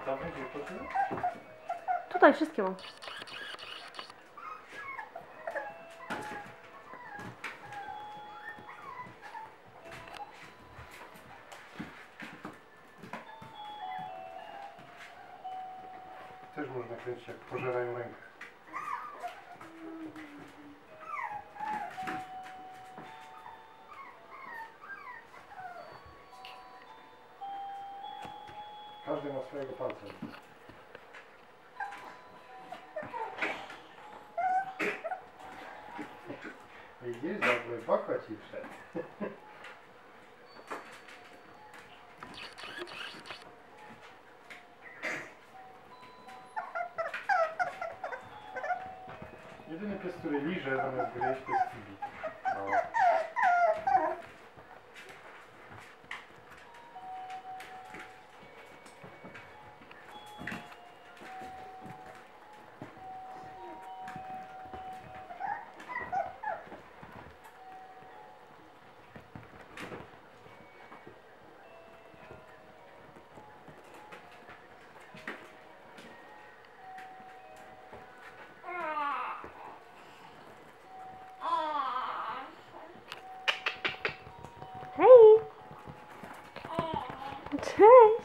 tam gdzie to ty? Tutaj wszystkie mam. Też można kręcić, jak pożerają rękę. Każdy ma swojego palca. Widzisz, za głęboko ci wszedł. Jedyny pies, który liże zamiast gryźć, to jest Tibi. No. Hej! Cześć!